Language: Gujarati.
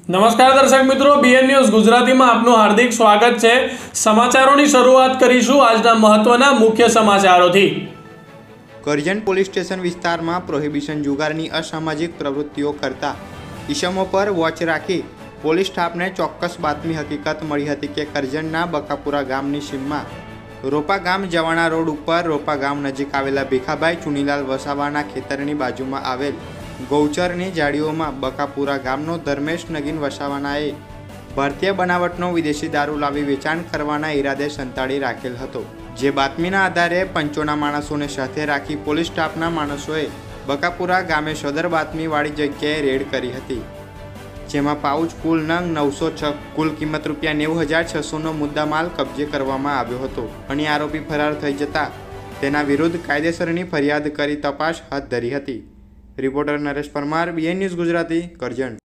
નમસ્કાર દર્શક મિત્રો, બીએન ન્યૂઝ ગુજરાતીમાં આપનું હાર્દિક સ્વાગત છે। સમાચારોની શરૂઆત કરીશું આજના મહત્વના મુખ્ય સમાચારોથી। કરજણ પોલીસ સ્ટેશન વિસ્તારમાં પ્રોહિબિશન જુગારની અસામાજિક પ્રવૃત્તિઓ કરતા ઇસમો પર વોચ રાખી પોલીસ સ્ટાફને ચોક્કસ બાતમી હકીકત મળી હતી કે કરજણના બકાપુરા ગામની સીમમાં રોપા ગામ જવાના રોડ ઉપર રોપા ગામ નજીક આવેલા ભીખાભાઈ ચુનીલાલ વસાવાના ખેતરની બાજુમાં આવેલ ગૌચરની જાળીઓમાં બકાપુરા ગામનો ધર્મેશ નગીન વસાવાનાએ ભારતીય બનાવટનો વિદેશી દારૂ લાવી વેચાણ કરવાના ઈરાદે સંતાડી રાખેલ હતો। જે બાતમીના આધારે પંચોના માણસોને સાથે રાખી પોલીસ સ્ટાફના માણસોએ બકાપુરા ગામે સદર બાતમીવાળી જગ્યાએ રેડ કરી હતી, જેમાં પાઉચ કુલ નંગ 906 કુલ કિંમત ₹90,600નો મુદ્દામાલ કબજે કરવામાં આવ્યો હતો અને આરોપી ફરાર થઈ જતા તેના વિરુદ્ધ કાયદેસરની ફરિયાદ કરી તપાસ હાથ ધરી હતી। Reporter Naresh Parmar, BN news Gujarati, Karjan.